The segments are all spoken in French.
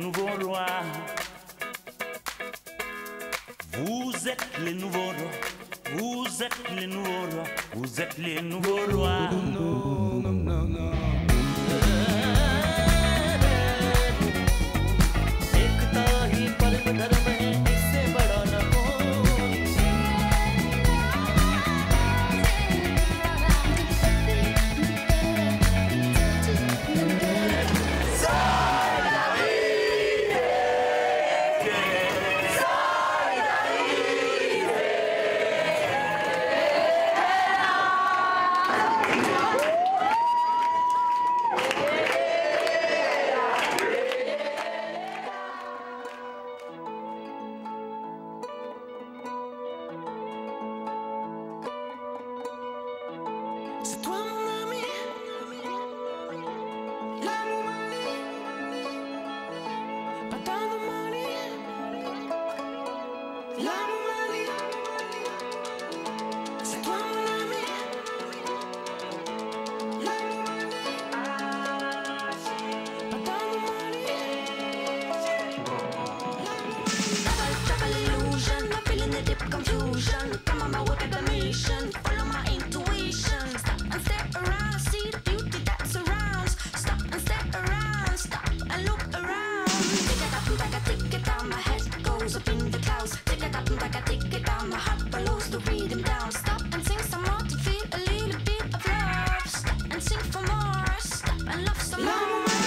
nouveaux rois. Vous êtes les nouveaux rois. Vous êtes les nouveaux rois. Vous êtes les nouveaux rois. No, no, no, no. एकता ही परम धर्म है, इससे बड़ा न कोई। C'est toi mon ami, l'amour mali, pas de mali, l'amour mali. C'est toi mon ami, l'amour mali, pas de mali. Double illusion, I'm feeling the deep confusion. Come on my way, got the mission. Follow my intuition. Stop and stare around, see the beauty that surrounds. Stop and stare around, stop and look around. Tick it up, like a tick it down, my head goes up in the clouds. Tick it up, like a tick it down, my heart follows the rhythm down. Stop and sing some more to feel a little bit of love. Stop and sing for more, stop and love some more.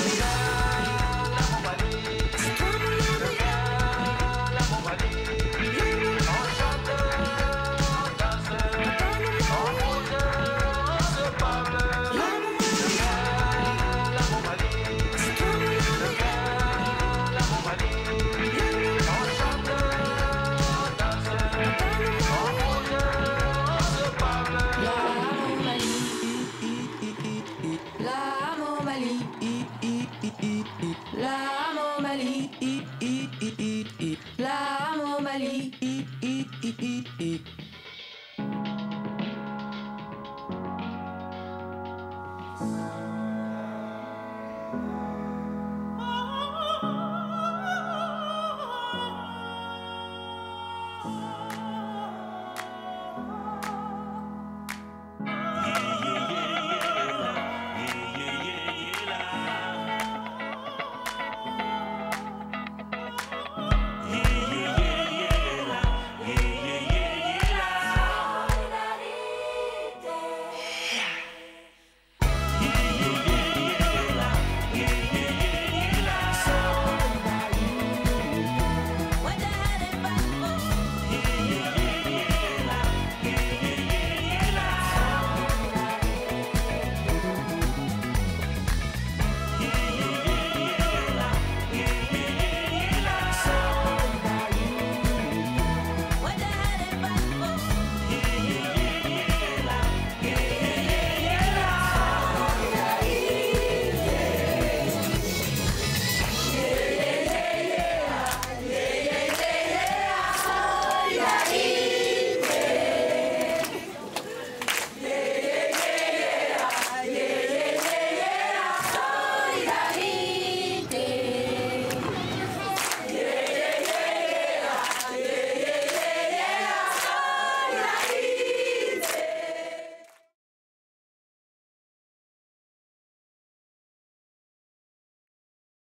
C'est toi mon ami, L'amour Mali, l'amour Mali,